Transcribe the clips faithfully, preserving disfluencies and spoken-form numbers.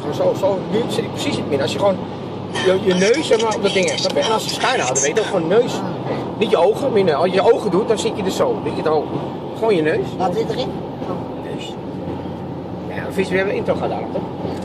Gewoon zo, zo, nu zit ik precies in het midden. Als je gewoon je, je neus zeg maar, op dat ding hebt. En als je schuin houdt, dan weet je ook gewoon neus. Niet je ogen, maar je neus. Als je je ogen doet, dan zit je dus zo. Ligt je het hoog. Gewoon je neus. Laat dit erin. Neus. Ja, vis, we hebben een intro gedaan, toch?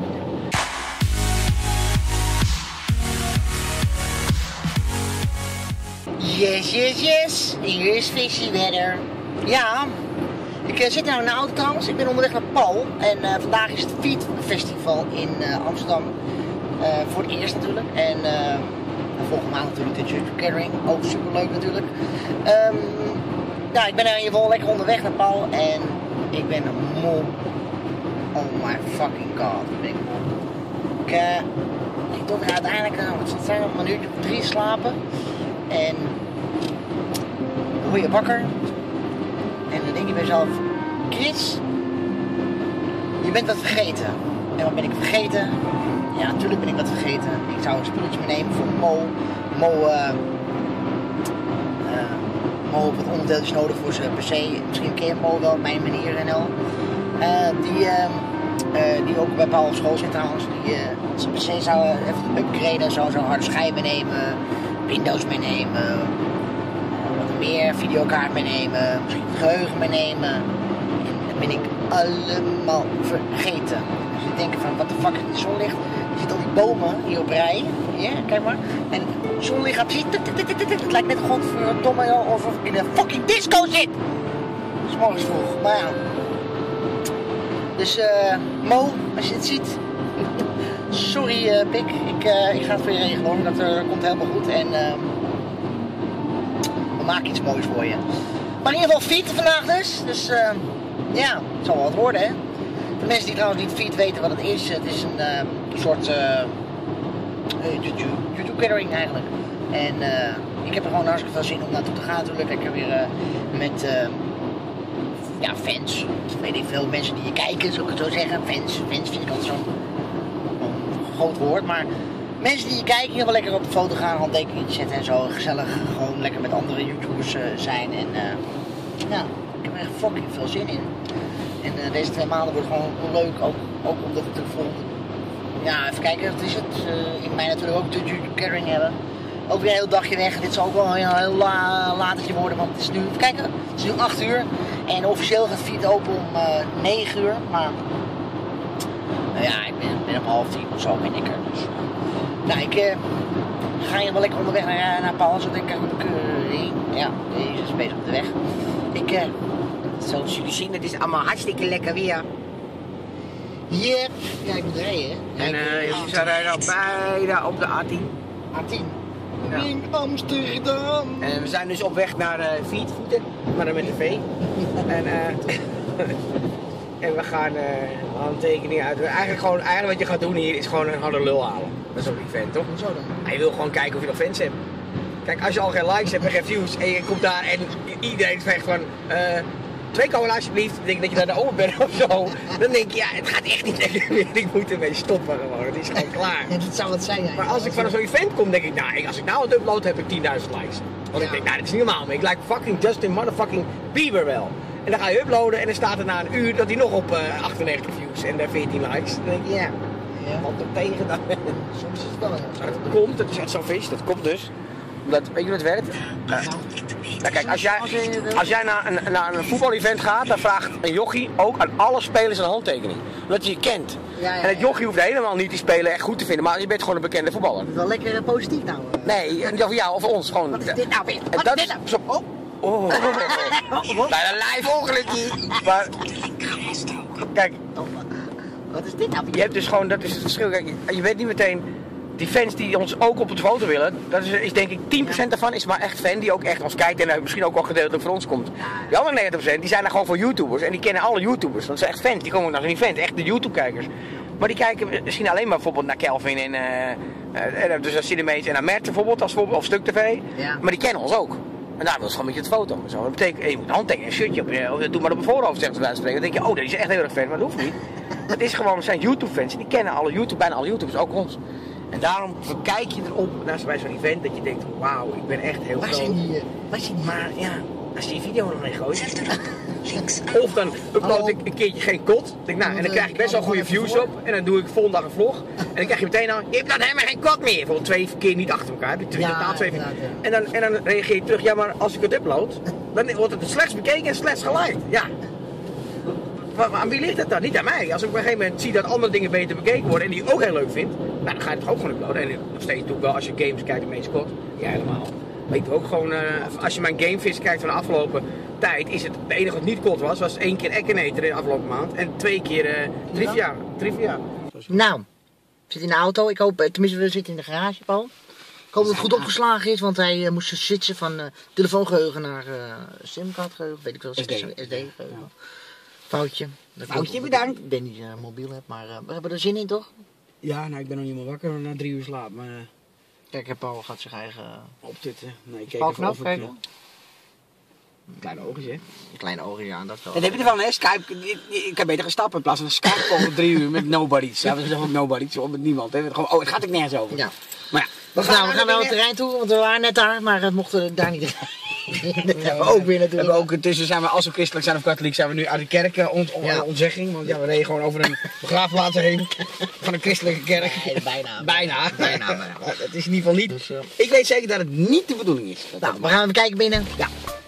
Yes, yes, yes. Hier is Vissie weer. Ja, ik uh, zit nou in de auto trouwens. Ik ben onderweg naar Pal. En uh, vandaag is het Feed Festival in uh, Amsterdam. Uh, voor het eerst natuurlijk. En uh, volgende maand natuurlijk de Judge Gathering. Ook super leuk natuurlijk. Um, ja, ik ben in ieder geval lekker onderweg naar Pal. En ik ben moe. Oh my fucking god. Ik ben moe. Ik, uh, ik doe er uiteindelijk, uh, wat zal het zijn, een uurtje of drie slapen. En dan word je wakker. En dan denk je bij jezelf, Chris, je bent wat vergeten. En wat ben ik vergeten? Ja, natuurlijk ben ik wat vergeten. Ik zou een spulletje meenemen voor Mo. Mo, uh, uh, Mo heeft wat onderdeeltjes nodig voor zijn P C. Misschien ken je Mo wel, mijn meneer en al. Uh, die, uh, uh, die ook bij Paul op school zit trouwens. Die uh, zijn P C zou even upgraden, zou zo'n harde schijf meenemen. Windows meenemen, wat meer, videokaart meenemen, misschien het geheugen meenemen. En dat ben ik allemaal vergeten. Dus je denkt van, wat de fuck is het zonlicht? Je ziet al die bomen hier op rij, ja, kijk maar. En het zonlicht gaat precies, het lijkt net godverdomme alsof ik in een fucking disco zit. Dat is morgens vroeg, maar ja. Dus uh, Mo, als je het ziet. Sorry uh, Pik, ik, uh, ik ga het voor je regelen hoor, dat uh, komt helemaal goed en uh, we maken iets moois voor je. Maar in ieder geval Feed vandaag dus, dus uh, ja, het zal wel wat worden hè. Voor mensen die trouwens niet Feed weten wat het is, het is een uh, soort uh, YouTube, YouTube gathering eigenlijk. En uh, ik heb er gewoon hartstikke veel zin om naartoe te gaan natuurlijk, lekker weer uh, met uh, ja, fans, weet ik veel, mensen die je kijken, zou ik het zo zeggen, fans, fans vind ik altijd zo'n groot woord, maar mensen die je kijken hier wel lekker op de foto gaan, handtekeningen zetten en zo, gezellig gewoon lekker met andere YouTubers uh, zijn en uh, ja, ik heb er echt fucking veel zin in. En uh, deze twee maanden wordt gewoon leuk, ook, ook omdat ik er volgende, ja even kijken, wat is het, uh, ik mij natuurlijk ook de YouTube Gathering hebben. Ook weer een heel dagje weg, dit zal ook wel een heel la latertje worden, want het is nu, even kijken, het is nu acht uur en officieel gaat Feed open om uh, negen uur, maar Uh, ja, ik ben, ben om half tien of zo ben ik er. Dus, uh, nou, ik uh, ga hier wel lekker onderweg naar, naar Paul. Zo denk ik, uh, ja, deze is bezig op de weg. Ik, uh, zoals jullie zien, het is allemaal hartstikke lekker weer. Yep. Ja, ik moet rijden, hè. En uh, je zou rijden al bijna op de A tien. A tien? Ja. In Amsterdam. En we zijn dus op weg naar uh, Feed, voeten, maar dan met de V. En uh, En we gaan uh, handtekeningen uit. Eigenlijk, gewoon, eigenlijk wat je gaat doen hier is gewoon een harde lul halen. Dat is ook niet fan, toch? Zo dan? Maar je wil gewoon kijken of je nog fans hebt. Kijk, als je al geen likes hebt en geen views en je komt daar en iedereen zegt van uh, twee komen alsjeblieft, dan denk ik dat je naar de open bent of zo. Dan denk je, ja, het gaat echt niet lekker meer. Ik moet ermee stoppen gewoon. Het is gewoon klaar. Ja, dat zou het zijn eigenlijk. Maar als ik van zo'n event kom, denk ik, nou, als ik nou het upload heb ik tienduizend likes. Want ja. Ik denk, nou, dat is niet normaal, maar ik lijk fucking Justin motherfucking Bieber wel. En dan ga je uploaden en dan staat er na een uur dat hij nog op uh, achtennegentig views en uh, veertien likes. Dan denk je, ja, ja. Wat er tegen dat. Soms is het wel. Dat komt, het is echt zo'n vis, dat komt dus. Omdat, weet je hoe het werkt? Uh, nou kijk, als jij, als jij naar een, naar een voetbalevent gaat, dan vraagt een jochie ook aan alle spelers een handtekening. Omdat je je kent. Ja, ja, en het jochie hoeft helemaal niet die speler echt goed te vinden, maar je bent gewoon een bekende voetballer. Wel lekker uh, positief nou. Uh. Nee, of jou of ons gewoon. Wat is dit nou weer? Wat dat is dit nou? Zo, oh. Oh, oh, oh, oh. Bijna live ongelukje. Maar, kijk. Wat is dit nou? Je hebt dus gewoon, dat is het verschil. Kijk, je weet niet meteen, die fans die ons ook op de foto willen, dat is, is denk ik tien procent daarvan is maar echt fan die ook echt ons kijkt en misschien ook wel gedeeltelijk voor ons komt. Die andere negentig procent die zijn er gewoon voor YouTubers en die kennen alle YouTubers. Dat zijn echt fans, die komen naar zo'n event, echt de YouTube-kijkers. Maar die kijken misschien alleen maar bijvoorbeeld naar Kelvin en, uh, uh, dus naar Cinemees en naar Mert bijvoorbeeld, als bijvoorbeeld, of Stuk T V. Ja. Maar die kennen ons ook. En daar wil ze gewoon met je het foto. Zo. Dat betekent, hey, je moet een handtekening, een shirtje op je, doe maar op een voorhoofd, zegt ze bij spreken. Dan denk je, oh, dat is echt heel erg fan, maar dat hoeft niet. Dat is gewoon, we zijn YouTube-fans en die kennen alle YouTube, bijna alle YouTubers, ook ons. En daarom kijk je erop naast bij zo'n event dat je denkt, wauw, ik ben echt heel Waar groot. zijn die? Waar zijn die? Maar ja, als je die video nog mee gooit, Of dan upload ik een keertje geen kot. Denk, nou, en dan krijg ik best wel goede views op. En dan doe ik volgende dag een vlog. En dan krijg je meteen al, je hebt dan helemaal geen kot meer. Voor twee keer niet achter elkaar. Heb je twee, Ja, twee, ja, ja. En, dan, en dan reageer je terug, ja maar als ik het upload, dan wordt het slechts bekeken en slechts geliked. Ja. Maar, maar aan wie ligt het dan? Niet aan mij. Als ik op een gegeven moment zie dat andere dingen beter bekeken worden en die ik ook heel leuk vind, nou, dan ga je het ook gewoon uploaden. En nog steeds doe ik wel, als je games kijkt, de meeste kot. Ja, helemaal. Maar ik doe ook gewoon, uh, als je mijn gamevis kijkt van de afgelopen tijd, is het, het enige wat niet kot was, was één keer Ekkeneter in de afgelopen maand. En twee keer uh, Trivia. Trivia. Nou, we zitten in de auto. Ik hoop, tenminste we zitten in de garage, Paul. Ik hoop dat het goed opgeslagen is, want hij uh, moest switchen van uh, telefoongeheugen naar uh, simkaartgeheugen, weet ik wel, S D-geheugen. Foutje. Foutje, bedankt. Ik denk niet dat je uh, mobiel hebt, maar uh, we hebben er zin in, toch? Ja, nou ik ben nog niet meer wakker na drie uur slaap, maar... Uh, Kijk, Paul gaat zich eigen... opzitten. Nee, ik kijk Paul even knap, of ik... kijken? Kleine oogjes, hè. Kleine ogen, ja, dat wel. Dat heb je ervan, hè? Skype, ik kan beter gaan stappen in plaats van een Skype-call op drie uur met nobodies. Ja, we zeggen ook nobodies, met niemand, hè. Gewoon, oh, het gaat er nergens over. Ja. Maar ja, We gaan, nou, we gaan wel het terrein toe, want we waren net daar, maar het mochten daar niet. Dat hebben we ook weer we natuurlijk. hebben ook intussen zijn we, als we christelijk zijn of katholiek, zijn we nu uit de kerk uh, ont, on, Ja. ontzegging. Want ja, we reden gewoon over een begraafplaats heen van een christelijke kerk. Nee, bijna. Bijna. Bijna, bijna. Het is in ieder geval niet. Dus, uh, Ik weet zeker dat het niet de bedoeling is. Dat nou, dat we gaan even kijken binnen. Ja.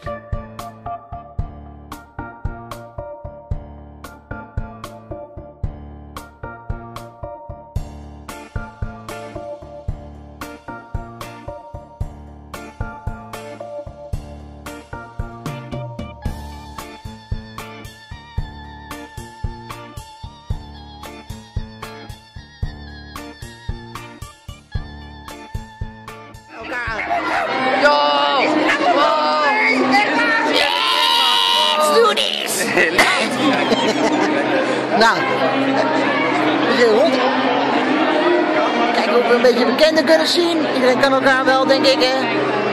Nou, we zijn rond. Kijken of we een beetje bekenden kunnen zien. Iedereen kan elkaar wel, denk ik, hè.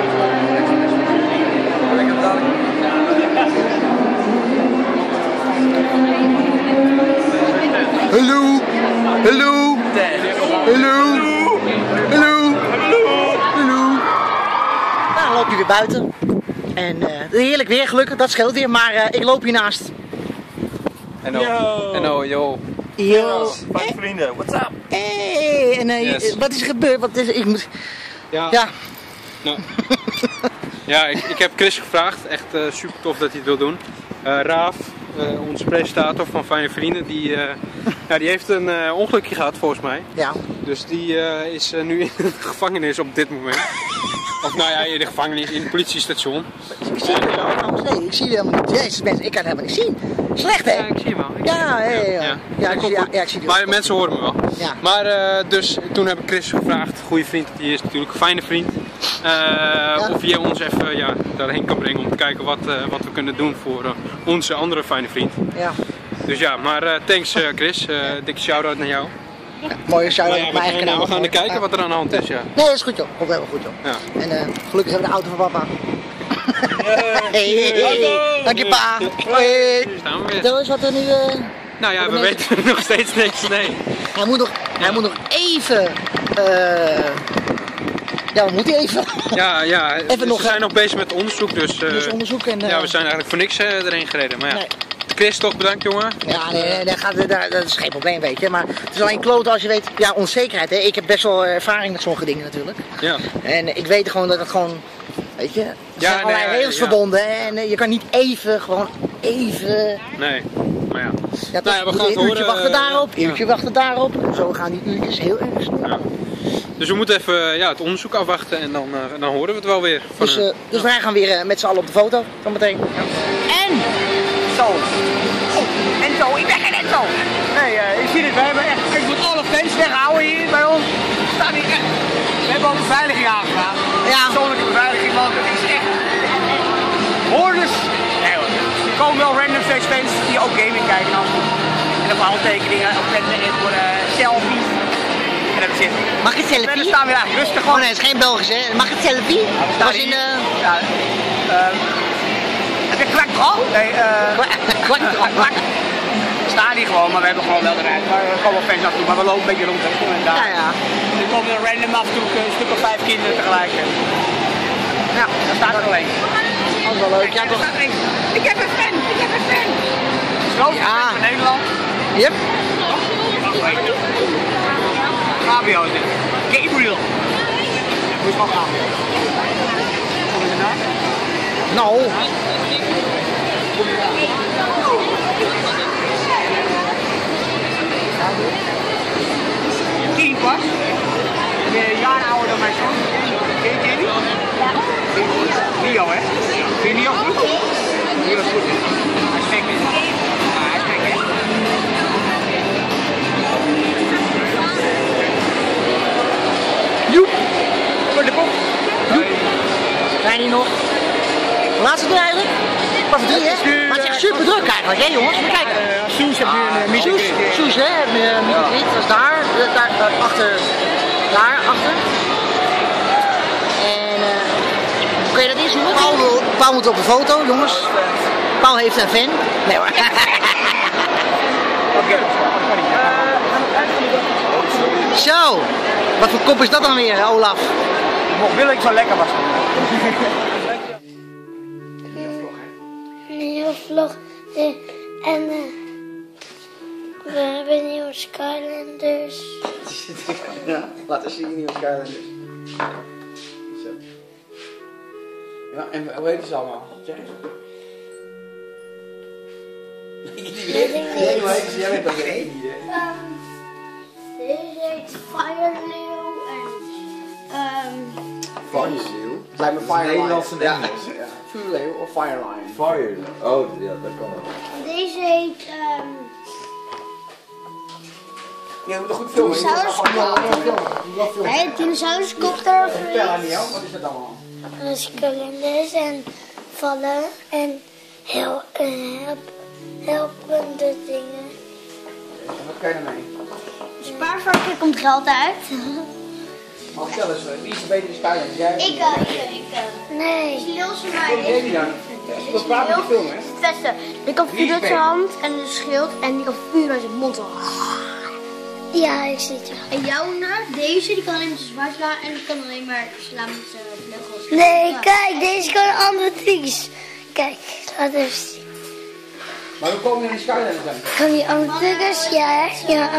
Hallo, hallo, hallo, hallo, hallo. Nou, dan loop je weer buiten. En uh, heerlijk weer, gelukkig, dat scheelt weer. Maar uh, ik loop hiernaast. Hello. Hello, yo. Yo. Vijf vrienden, what's up? Hey, en uh, Yes. wat is er gebeurd? Wat is, ik moet... Ja, Ja. nou. ja ik, ik heb Chris gevraagd, echt uh, super tof dat hij het wil doen. Uh, Raaf, uh, onze presentator van Fijne Vrienden, die, uh, ja, die heeft een uh, ongelukje gehad volgens mij. Ja. Dus die uh, is uh, nu in de gevangenis op dit moment. Of nou ja, in de gevangenis, in het politiestation. Ik zie het wel trouwens. Nee, ik zie het helemaal niet. Jezus, mensen, ik kan het helemaal niet zien. Slecht, hè? Ja, ik zie hem wel. Ik Ja, zie hem. ja, ja. Ja, Dat ik komt zie- goed. ja, ik zie die Maar ook. mensen horen me wel. Ja. Maar uh, dus toen heb ik Chris gevraagd, goede vriend die is natuurlijk, een fijne vriend. Uh, Of jij ons even ja, daarheen kan brengen om te kijken wat, uh, wat we kunnen doen voor uh, onze andere fijne vriend. Ja. Dus ja, maar uh, thanks uh, Chris, uh, dikke shout-out naar jou. Mooie shout-out Maar op ja, mijn we, eigen gaan, kanaal. we gaan er kijken Ja. wat er aan de hand is, ja. Nee, dat is goed, joh. Komt helemaal goed, joh. ja. En uh, gelukkig hebben we de auto van papa. Hey, Auto! dank je, pa. Hoi. Hier staan we weer. Vertel eens wat er nu... Uh... Nou ja, we Nee. weten nog steeds niks, nee. Hij moet nog, hij moet nog even... Uh... Ja, we moeten even... Ja, ja, Even we nog, zijn hè? nog bezig met onderzoek, dus, uh, Dus onderzoeken en... Uh... ja, we zijn eigenlijk voor niks uh, erheen gereden. Maar ja, Nee. Chris toch bedankt jongen. Ja, nee, nee, dat, gaat, daar, dat is geen probleem, weet je. Maar het is alleen kloten als je weet, ja, onzekerheid. Hè. Ik heb best wel ervaring met sommige dingen natuurlijk. Ja. En ik weet gewoon dat het gewoon, weet je, er zijn nee, allerlei ja, regels ja. verbonden. Hè. En eh, je kan niet even, gewoon even... Nee, maar ja. Ja, Nou ja, we gaan het een uurtje horen, wachten eh, daarop, een ja. uurtje wachten daarop. En zo gaan die uurtjes heel erg snel. Ja. Dus we moeten even ja, het onderzoek afwachten en dan, uh, dan horen we het wel weer. Van Dus, hun. uh, dus wij gaan weer uh, met z'n allen op de foto, dan meteen. En zo. Oh, en zo, ik ben geen en zo. Nee, uh, je ziet het, we hebben echt, ik moet alle fans weghouden hier bij ons. We staan hier echt. We hebben ook beveiliging aangevraagd. Ja. Persoonlijke beveiliging, want het is echt. Hordes. Nee hoor. Er komen wel random steeds fans die ook gaming kijken af. En dan voor handtekeningen, ook met en voor uh, selfies. En dat is het. Mag ik En we selfie? staan weer eigenlijk rustig Oh gewoon. nee, het is geen Belgisch hè. Mag ik selfie? We Dat staan was in hier. de... Ja, ehm, heb je kwak al? Nee, eh. Kwak, kwak, kwak. We staan hier gewoon, maar we hebben gewoon wel de ruimte. Maar er komen wel fans af en toe, maar we lopen een beetje rond. Hè, hier en daar. Ja, ja. Er komen er random af en toe een stuk of vijf kinderen tegelijk. Ja, daar staat er alleen. Dat is wel leuk. Ja, toch? Ik heb een fan, ik heb een fan. Grootste Ja. fan van Nederland. Yep. Fabio is dit. Gabriel. Moet je wel gaan. Kom je ernaar? Nou. Tien pas. Je bent een jaar ouder dan mijn zoon. Ken je Jamie? Ja. Nio, hè? Vind je Nio goed? Nio is goed, hè? Hij is gek, hè? Ja, hij is gek, hè? Joep! Voor de kop. Joep! Zijn die nog? Laatste doen eigenlijk? Pas drie, hè? Maar het is echt super druk eigenlijk, hè jongens? Moet kijken. Soes heb je een uh, Soes, Soes, hè? Mietekriet, dat is daar. eh, daar eh, achter. Daar, achter. En eh. Kun je dat eens doen? Paul, wil- Paul moet op de foto, jongens. Paul heeft een fan. Nee hoor. Oké. Zo. Wat voor kop is dat dan weer, Olaf? Mocht willen ik zo lekker was. Een heel vlog. eh, En eh, we hebben nieuwe Skylanders. Ja, laten zien nieuwe Skylanders. Zo. Ja, en hoe heet ze allemaal? Zeg eens. Weet ik Nee, niet. hoe heet ze? Jij weet dat geen idee. Ehm, Deze heet Fireleeuw en ehm Firezeeuw. Het lijkt me Firelion. Nederlands en Ja. Engels. Ja. Vuurleeuw of Firelion. Fire. Oh, ja, dat kan wel. deze heet ehm Je moet een goed filmen. Dinosaurus. Nee, Dinosauruskopter. Vertel aan jou, wat is dat allemaal? Skylanders en vallen en heel en help, helpende dingen. En wat kan je ermee? Spaarvarken komt geld uit. Maar vertel eens, wie is de betere Skylanders? Jij? Ik, uh, ik, ik. Nee. Schilse maar Wat deed hij dan? Wat praat met de film, hè? het beste. Die kan vuur uit zijn hand en een schild en die kan vuur uit zijn mond. Ja, ik zie het. En jouw naar deze, die kan alleen met zijn zwaard slaan en die kan alleen maar slaan met zijn vleugels. Nee, kijk, deze kan andere trucs. Kijk, laat even zien. Maar we komen in die Skylanders dan. Kan die andere trucs? Ja, hè? Ja.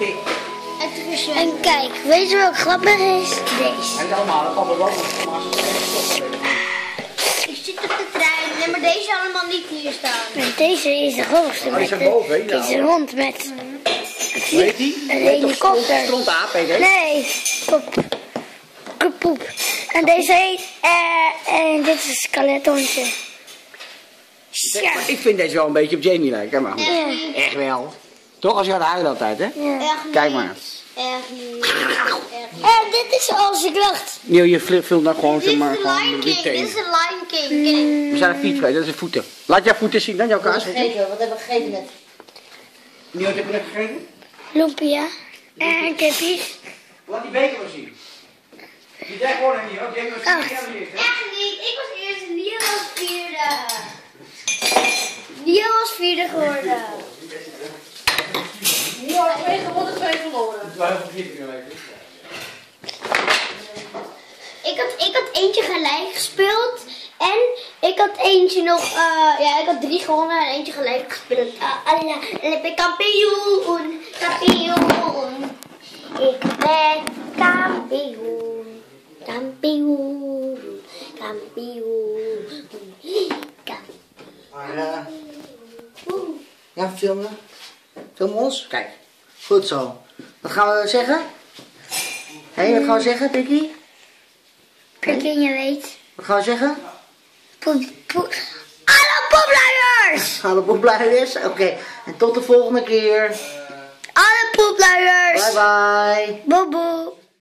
En kijk, weet je welk grappig is? Deze. En allemaal, dat kan wel wel maar ze zijn Ik zit op de trein. Nee, maar deze allemaal niet hier staan. En deze is de grootste. Oh, die met zijn de- boven, hè? Dit is een hond met Weet die? een helikopter. Strontaap, heet hij? Nee, poep. Poep. En deze heet, eh, en dit is een skelethondje. Ja. Ik vind deze wel een beetje op Jamie lijken, hè, maar goed. Ja. Echt wel. Toch als je gaat huilen altijd, hè? Ja. Kijk maar. Echt niet. En dit is als ik lacht. Neil, je fil- filmt nou gewoon Dit is zomaar de gewoon Lion met King. die Dit is teen. de Lion King. Kijk. We zijn een fiets geweest, dat is een voeten. Laat jouw voeten zien dan, jouw kaas. Wat hebben we gegeten net? Neil, wat heb je net gegeten? Lumpia. En kippies. Laat die beker maar zien. Die deed gewoon niet, hoor. Jamie was Ach. niet eerst, hè? Echt niet. Ik was eerst en Lia was vierde. Lia was vierde geworden. Ja, twee gewonnen, twee verloren. Het is wel heel veel vier keer leuk. Ik had, ik had eentje gelijk gespeeld. En ik had eentje nog, eh, ja, ik had drie gewonnen en eentje gelijk gespeeld. Ah, ah, ja. En ik ben kampioen, kampioen. Ik ben kampioen, kampioen, kampioen. Maar, eh, ja, filmen. Film ons. Kijk. Goed zo. Wat gaan we zeggen? Hé, hey, wat gaan we zeggen, Pikkie? Pekin, je weet. Wat gaan we zeggen? Poep, poep. Alle poepluiers! Alle poepluiers? Oké. En tot de volgende keer. Alle poepluiers! Bye bye. Boe boe.